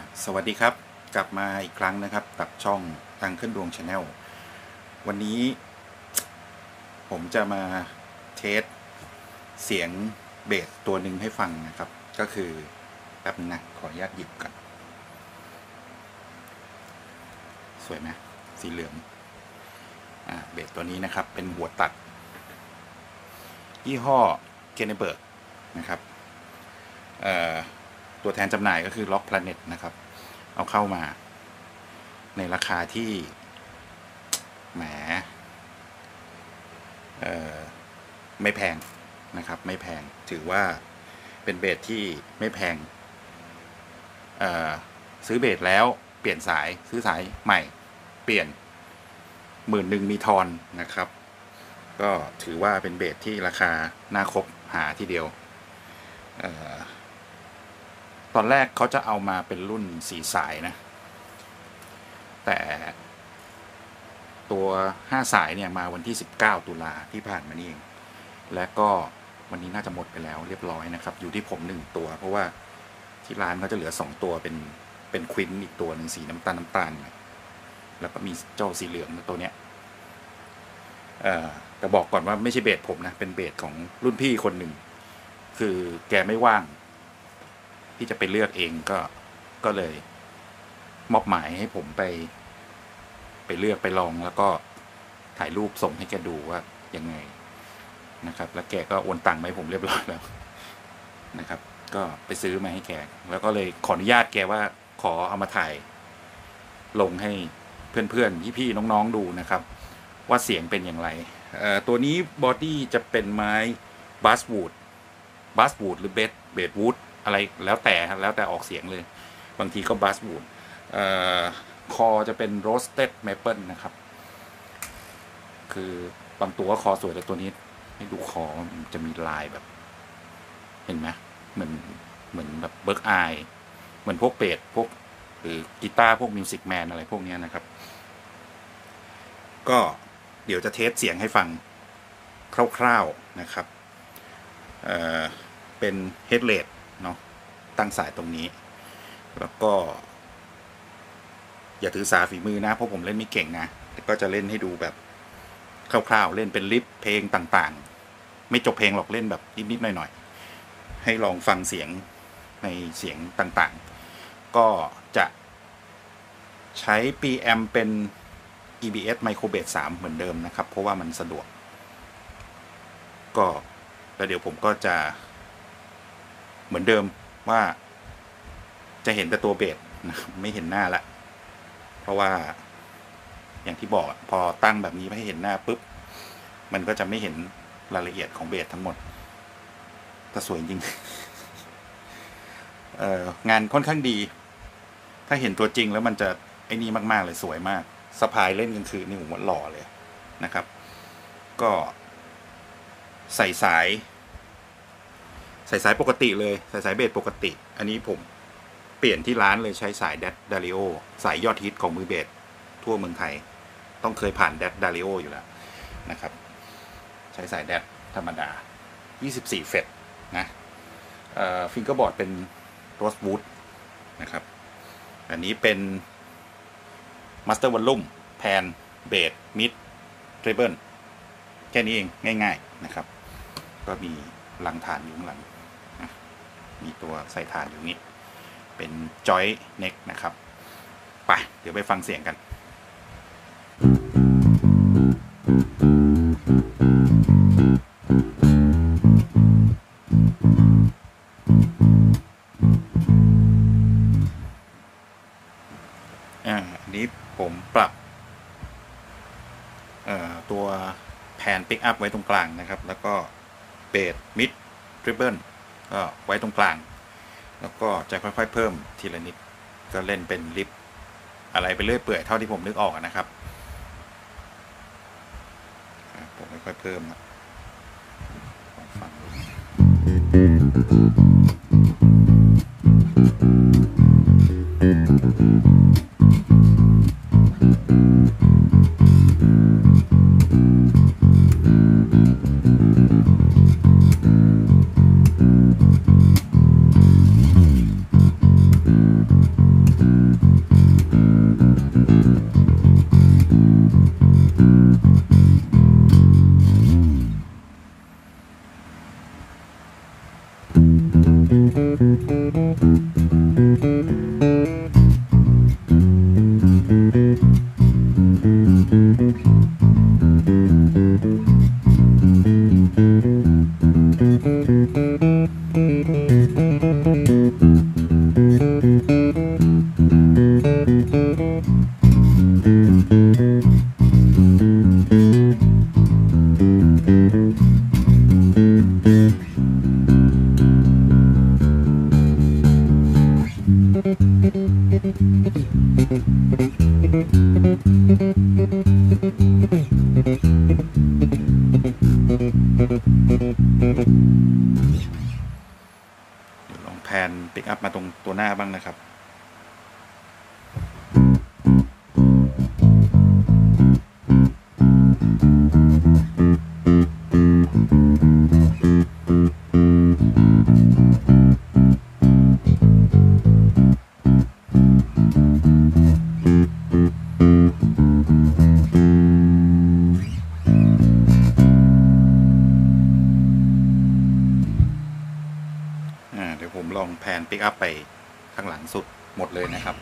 สวัสดีครับกลับมาอีกครั้งนะครับกับช่องทางขึ้นดวงชาแนลวันนี้ผมจะมาเทสเสียงเบสตัวหนึ่งให้ฟังนะครับก็คือแป๊บนึงนะขออนุญาตหยิบก่อนสวยไหมสีเหลืองเบสตัวนี้นะครับเป็นหัวตัดยี่ห้อเกเนเบิร์กนะครับตัวแทนจำหน่ายก็คือ Rock Planet นะครับเอาเข้ามาในราคาที่แหมไม่แพงนะครับไม่แพงถือว่าเป็นเบสที่ไม่แพงซื้อเบสแล้วเปลี่ยนสายซื้อสายใหม่เปลี่ยน11,000มีทอนนะครับก็ถือว่าเป็นเบสที่ราคาน่าคบหาทีเดียวตอนแรกเขาจะเอามาเป็นรุ่น4 สายนะแต่ตัว5 สายเนี่ยมาวันที่19 ตุลาที่ผ่านมานี่เองและก็วันนี้น่าจะหมดไปแล้วเรียบร้อยนะครับอยู่ที่ผม1ตัวเพราะว่าที่ร้านเขาจะเหลือ2ตัวเป็นควินอีกตัวหนึ่งสีน้ำตาลแล้วก็มีเจ้าสีเหลืองตัวเนี้ยแต่บอกก่อนว่าไม่ใช่เบสผมนะเป็นเบสของรุ่นพี่คนหนึ่งคือแกไม่ว่างที่จะไปเลือกเองก็เลยมอบหมายให้ผมไปเลือกไปลองแล้วก็ถ่ายรูปส่งให้แกดูว่ายังไงนะครับแล้วแกก็โอนตังค์มาให้ผมเรียบร้อยแล้วนะครับก็ไปซื้อมาให้แกแล้วก็เลยขออนุญาตแกว่าขอเอามาถ่ายลงให้เพื่อนๆพี่ๆน้องๆดูนะครับว่าเสียงเป็นอย่างไรตัวนี้บอดี้จะเป็นไม้บัสวูดหรือเบสวูดอะไรแล้วแต่ออกเสียงเลยบางทีก็บัสวูดคอจะเป็นโรสเต็ดเมเปิลนะครับคือบางตัวก็คอสวยแต่ตัวนี้ให้ดูคอมันจะมีลายแบบเห็นไหมเหมือนแบบเบิร์กอายเหมือนพวกเบสพวกหรือกีตาร์พวกมิวสิกแมนอะไรพวกนี้นะครับก็เดี๋ยวจะเทสเสียงให้ฟังคร่าวๆนะครับเป็นเฮดเลดเนาะตั้งสายตรงนี้แล้วก็อย่าถือสาฝีมือนะเพราะผมเล่นไม่เก่งนะแต่ก็จะเล่นให้ดูแบบคร่าวๆเล่นเป็นลิปเพลงต่างๆไม่จบเพลงหรอกเล่นแบบนิดๆหน่อยๆให้ลองฟังเสียงในเสียงต่างๆก็จะใช้ PM เป็น EBS Micro Bass 3เหมือนเดิมนะครับเพราะว่ามันสะดวกก็แล้วเดี๋ยวผมก็จะเหมือนเดิมว่าจะเห็นแต่ตัวเบสนะไม่เห็นหน้าละเพราะว่าอย่างที่บอกพอตั้งแบบนี้ไม่ให้เห็นหน้าปุ๊บมันก็จะไม่เห็นรายละเอียดของเบสทั้งหมดแต่สวยจริง งานค่อนข้างดีถ้าเห็นตัวจริงแล้วมันจะไอ้นี่มากๆเลยสวยมากสะพายเล่นกลางคืนนี่ผมว่าหล่อเลยนะครับก็ใส่สายปกติเลยใส่สายเบสปกติอันนี้ผมเปลี่ยนที่ร้านเลยใช้สายดาริโอสายยอดฮิตของมือเบสทั่วเมืองไทยต้องเคยผ่านดาริโออยู่แล้วนะครับใช้สายธรรมดา24เฟรตนะฟิงเกอร์บอร์ดเป็นโรสวูดนะครับอันนี้เป็นมาสเตอร์วอลลุ่มแพนเบสมิดเทรเบิลแค่นี้เองง่ายๆนะครับก็มีลังฐานอยู่ข้างหลังมีตัวใส่ฐานอยู่นี้เป็นจอยเน็กนะครับไปเดี๋ยวไปฟังเสียงกันอันนี้ผมปรับตัวแพนปิกอัพไว้ตรงกลางนะครับแล้วก็เบสมิดทริปเปิลก็ไว้ตรงกลางแล้วก็จะค่อยๆเพิ่มทีละนิดก็เล่นเป็นลิฟอะไรไปเรื่อยเปื่อยเท่าที่ผมนึกออกนะครับผมค่อยๆเพิ่มฟังลองแพนปิกอัพมาตรงตัวหน้าบ้างนะครับเดี๋ยวผมลองแพนปิกอัพไปข้างหลังสุดหมดเลยนะครับ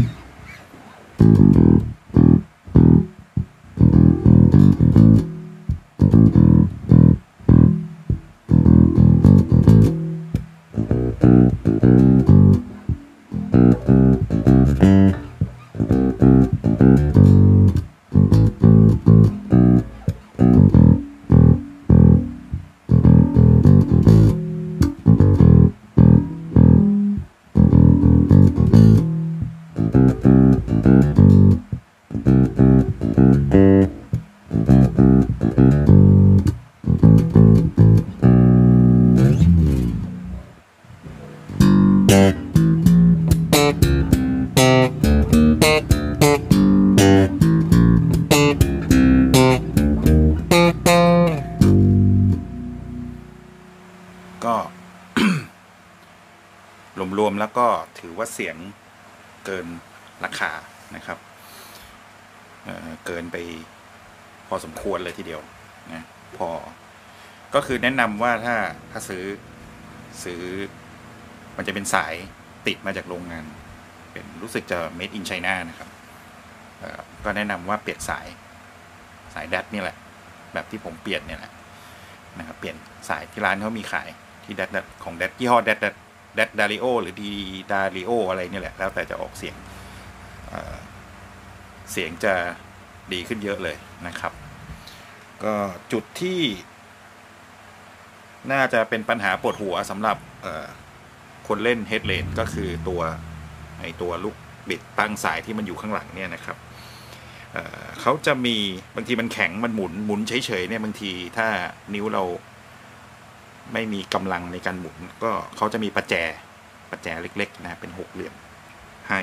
ก็ รวมๆแล้วก็ถือว่าเสียงเกินราคานะครับเกินไปพอสมควรเลยทีเดียวนะก็คือแนะนำว่าถ้าซื้อมันจะเป็นสายติดมาจากโรงงานเป็นรู้สึกจะ made in China นะครับก็แนะนำว่าเปลี่ยนสายแดดนี่แหละแบบที่ผมเปลี่ยนเนี่ยแหละนะครับเปลี่ยนสายที่ร้านเขามีขายที่แดดของแดดยี่ห้อแดดดาริโอหรือดีดาริโออะไรนี่แหละแล้วแต่จะออกเสียงจะดีขึ้นเยอะเลยนะครับก็จุดที่น่าจะเป็นปัญหาปวดหัวสำหรับคนเล่นเฮดเลนก็คือตัวลูกบิดตั้งสายที่มันอยู่ข้างหลังเนี่ยนะครับเขาจะมีบางทีมันแข็งมันหมุนเฉยๆเนี่ยบางทีถ้านิ้วเราไม่มีกำลังในการหมุนก็เขาจะมีประแจเล็กๆนะเป็นหกเหลี่ยมให้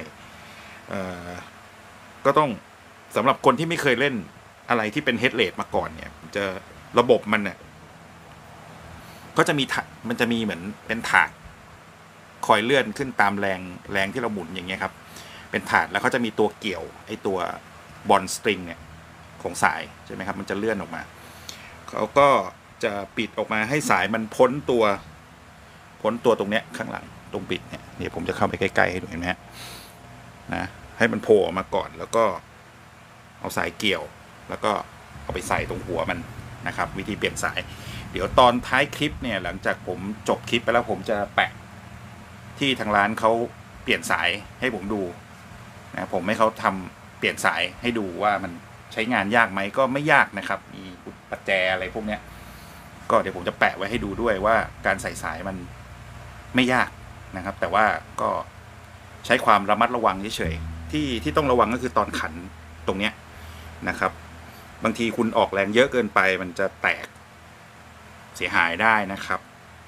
ก็ต้องสำหรับคนที่ไม่เคยเล่นอะไรที่เป็นเฮดเลดมาก่อนเนี่ยจะระบบมันเนี่ยก็จะมีเหมือนเป็นถาดคอยเลื่อนขึ้นตามแรงที่เราหมุนอย่างเงี้ยครับเป็นถาดแล้วเขาจะมีตัวเกี่ยวไอตัวบอลสตริงเนี่ยของสายใช่ไหมครับมันจะเลื่อนออกมาเขาก็จะปิดออกมาให้สายมันพ้นตัวตรงเนี้ยข้างหลังตรงปิดเนี่ยเดี๋ยวผมจะเข้าไปใกล้ๆให้ดูเห็นไหมนะให้มันโผล่ออกมาก่อนแล้วก็เอาสายเกี่ยวแล้วก็เอาไปใส่ตรงหัวมันนะครับวิธีเปลี่ยนสายเดี๋ยวตอนท้ายคลิปเนี่ยหลังจากผมจบคลิปไปแล้วผมจะแปะที่ทางร้านเขาเปลี่ยนสายให้ผมดูนะผมให้เขาทำเปลี่ยนสายให้ดูว่ามันใช้งานยากไหมก็ไม่ยากนะครับมีปัจแจอะไรพวกเนี้ยก็เดี๋ยวผมจะแปะไว้ให้ดูด้วยว่าการใส่สายมันไม่ยากนะครับแต่ว่าก็ใช้ความระมัดระวังเฉยๆที่ต้องระวังก็คือตอนขันตรงเนี้ยนะครับบางทีคุณออกแรงเยอะเกินไปมันจะแตกเสียหายได้นะครับ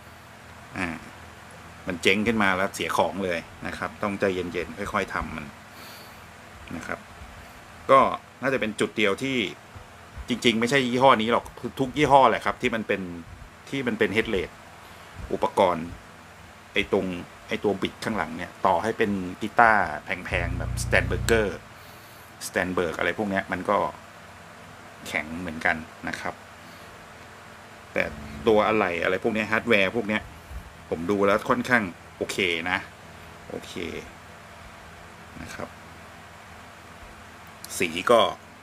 มันเจ๊งขึ้นมาแล้วเสียของเลยนะครับต้องใจเย็นๆค่อยๆทำมันนะครับก็น่าจะเป็นจุดเดียวที่จริงๆไม่ใช่ยี่ห้อนี้หรอกทุกยี่ห้อแหละครับที่มันเป็นเฮดเลดอุปกรณ์ไอตัวบิดข้างหลังเนี่ยต่อให้เป็นกีตาร์แพงๆแบบสแตนเบิร์กอะไรพวกนี้มันก็แข็งเหมือนกันนะครับแต่ตัวอะไรพวกนี้ฮาร์ดแวร์พวกนี้ผมดูแล้วค่อนข้างโอเคนะโอเคนะครับสีก็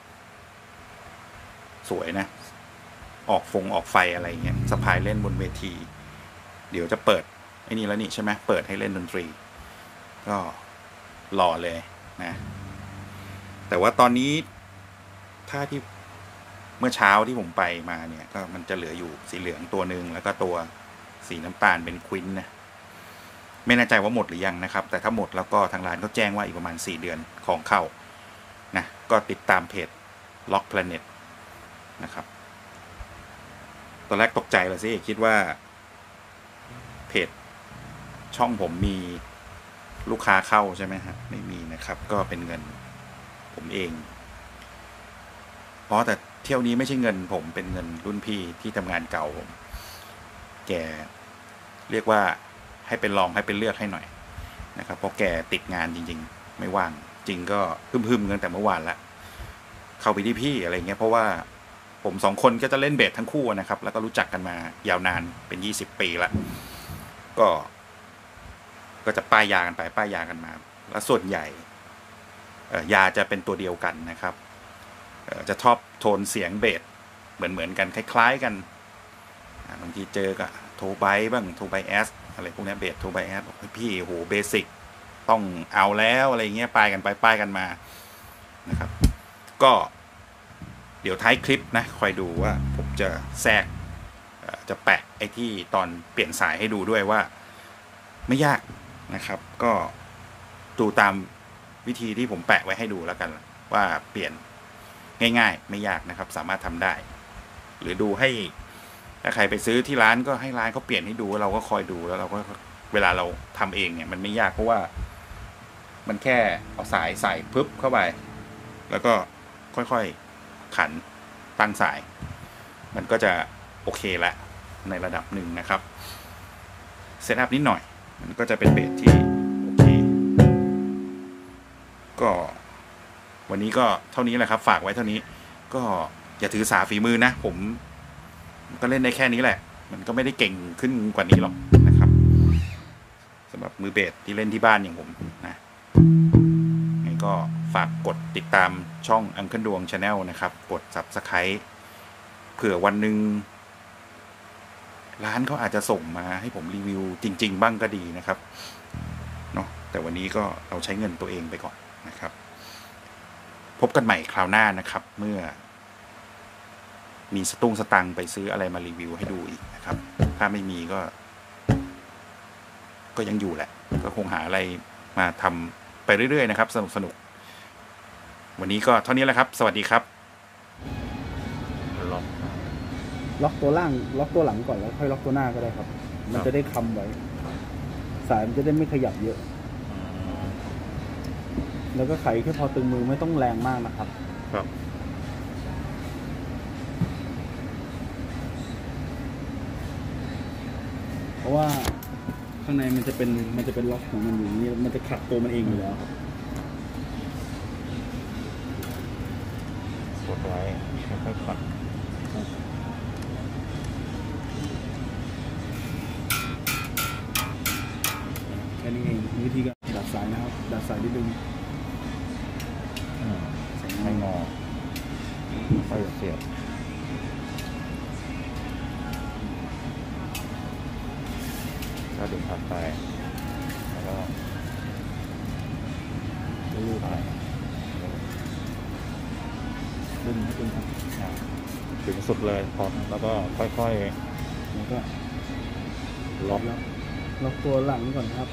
สวยนะออกไฟอะไรเงี้ยสะพายเล่นบนเวทีเดี๋ยวจะเปิดไอ้นี่แล้วนี่ใช่ไหมเปิดให้เล่นดนตรีก็หล่อเลยนะแต่ว่าตอนนี้ถ้าที่เมื่อเช้าที่ผมไปมาเนี่ยก็มันจะเหลืออยู่สีเหลืองตัวหนึ่งแล้วก็ตัวสีน้ำตาลเป็นควินนะไม่แน่ใจว่าหมดหรือยังนะครับแต่ถ้าหมดแล้วก็ทางร้านก็แจ้งว่าอีกประมาณ4 เดือนของเข้านะก็ติดตามเพจ Lock Planet นะครับตอนแรกตกใจเลยสิคิดว่าเพจช่องผมมีลูกค้าเข้าใช่ไหมฮะไม่มีนะครับก็เป็นเงินผมเองเพราะแต่เที่ยวนี้ไม่ใช่เงินผมเป็นเงินรุ่นพี่ที่ทำงานเก่าผมแกเรียกว่าให้เป็นลองให้เป็นเลือกให้หน่อยนะครับเพราะแกติดงานจริงๆไม่ว่างจริงก็พึ่มๆกันแต่เมื่อวานละเข้าไปที่พี่อะไรเงี้ยเพราะว่าผม2 คนก็จะเล่นเบสทั้งคู่นะครับแล้วก็รู้จักกันมายาวนานเป็น20 ปีละก็จะป้ายยากันไปป้ายยากันมาแล้วส่วนใหญ่ยาจะเป็นตัวเดียวกันนะครับจะชอบโทนเสียงเบสเหมือนกันคล้ายๆกันบางทีเจอกับโทไบบ้างโทไบแอสอะไรพวกนี้เบสโทไบแอสบอกพี่โหเบสิกต้องเอาแล้วอะไรเงี้ยป้ายกันไปป้ายกันมานะครับก็เดี๋ยวท้ายคลิปนะคอยดูว่าผมจะแทรกจะแปะไอ้ที่ตอนเปลี่ยนสายให้ดูด้วยว่าไม่ยากนะครับก็ดูตามวิธีที่ผมแปะไว้ให้ดูแล้วกันว่าเปลี่ยนง่ายๆไม่ยากนะครับสามารถทำได้หรือดูให้ถ้าใครไปซื้อที่ร้านก็ให้ร้านเขาเปลี่ยนให้ดูเราก็คอยดูแล้วเราก็เวลาเราทำเองเนี่ยมันไม่ยากเพราะว่ามันแค่เอาสายใส่ปึ๊บเข้าไปแล้วก็ค่อยๆขันตั้งสายมันก็จะโอเคละในระดับหนึ่งนะครับเซตอัพนิดหน่อยมันก็จะเป็นเบสที่โอเคก็วันนี้ก็เท่านี้แหละครับฝากไว้เท่านี้ก็อย่าถือสาฝีมือนะผมก็เล่นได้แค่นี้แหละมันก็ไม่ได้เก่งขึ้นกว่านี้หรอกนะครับสำหรับมือเบสที่เล่นที่บ้านอย่างผมนะงั้นก็ฝากกดติดตามช่องอังเคิลดวง Channel นะครับกด Subscribe เผื่อวันหนึ่งร้านเขาอาจจะส่งมาให้ผมรีวิวจริงๆบ้างก็ดีนะครับเนาะแต่วันนี้ก็เราใช้เงินตัวเองไปก่อนนะครับพบกันใหม่คราวหน้านะครับเมื่อมีสตังค์ไปซื้ออะไรมารีวิวให้ดูอีกนะครับถ้าไม่มีก็ยังอยู่แหละก็คงหาอะไรมาทำไปเรื่อยๆนะครับสนุกวันนี้ก็เท่านี้แหละครับสวัสดีครับล็อกตัวล่างล็อกตัวหลังก่อนแล้วค่อยล็อกตัวหน้าก็ได้ครับมันจะได้ค้ำไว้สายมันจะได้ไม่ขยับเยอะแล้วก็ไขแค่พอตึงมือไม่ต้องแรงมากนะครับครับเพราะว่าข้างในมันจะเป็นล็อกของมันอยู่นี่มันจะขัดตัวมันเองอยู่แล้วครับกดไว้ค่อยๆขัดแค่นี้เองวิธีการดัดสายนะครับดัดสายนิดนึงไม่งอค่อยเสียบก็ดึงถัดไปแล้วก็ลูบไปดึงให้ดึงถึงสุดเลยพอแล้วก็ค่อยๆแล้วก็ล็อกตัวหลังก่อนครับ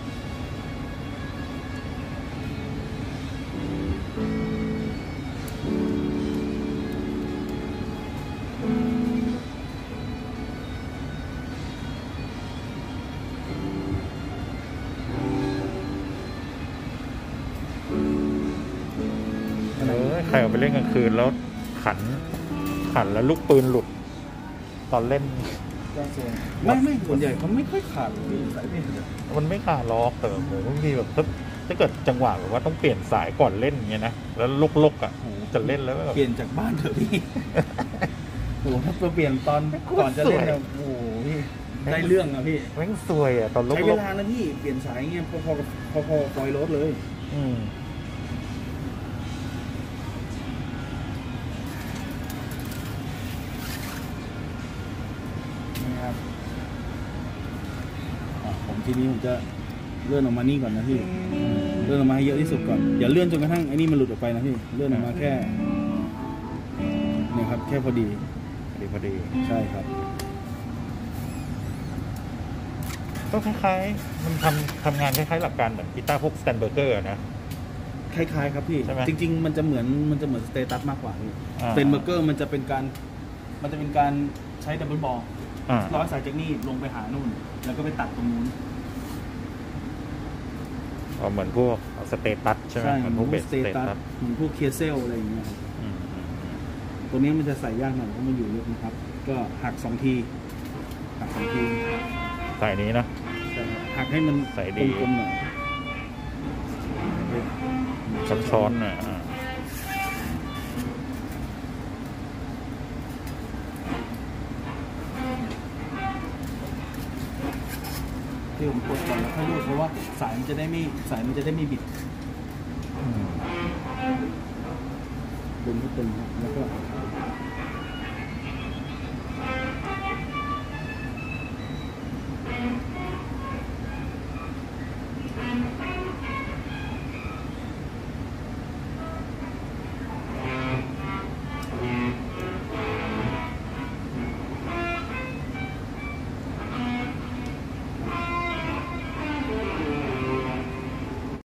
ใครเอาไปเล่นกลางคืนแล้วขันแล้วลูกปืนหลุดตอนเล่นไม่ส่วนใหญ่เขาไม่ค่อยขาดสายเบสมันไม่ขาดล็อกแต่บางทีแบบถ้าเกิดจังหวะแบบว่าต้องเปลี่ยนสายก่อนเล่นอย่างเงี้ยนะแล้วลุกอ่ะจะเล่นแล้วเปลี่ยนจากบ้านเถอะพี่โอ้ถ้าเปลี่ยนตอนก่อนจะเล่นเนี่ยโอ้พี่ได้เรื่องอะพี่แม่งซวยอะตอนลุกใช้เวลานะพี่เปลี่ยนสายเงี้ยพอปล่อยรถเลยผมทีนี้ผมจะเลื่อนออกมานี่ก่อนนะพี่เลื่อนออกมาให้เยอะที่สุดก่อนอย่าเลื่อนจนกระทั่งไอ้นี่มันหลุดออกไปนะพี่เลื่อนออกมาแค่เนี่ยครับแค่พอดีใช่ครับก็คล้ายๆมันทำงานคล้ายๆหลักการเหมือนกีตาร์พวกสแตนเบอร์เกอร์นะคล้ายๆครับพี่ใช่ไหมจริงๆมันจะเหมือนสเตตัสมากกว่าพี่อ่าสเตนเบอร์เกอร์มันจะเป็นการใช้ดับเบิลบอล ร้อยสายจากนี่ลงไปหานู่น แล้วก็ไปตัดตรงนู้นเหมือนพวกสเตตัสใช่ไหมเหมือนพวกเบสสเตตัสเหมือนพวกเคียเซลอะไรอย่างเงี้ยครับตัวนี้มันจะใส่ยากหน่อยเพราะมันอยู่ลึกนะครับ ก็หัก2 ทีหัก2 ทีใส่นี้นะหักให้มันใส่ดีกลมๆหน่อยช้อนๆน่ะที่ผมกดก่อนแล้วค่อยรูดเพราะว่าสายมันจะได้ไม่บิดดึงให้ตึงครับแล้วก็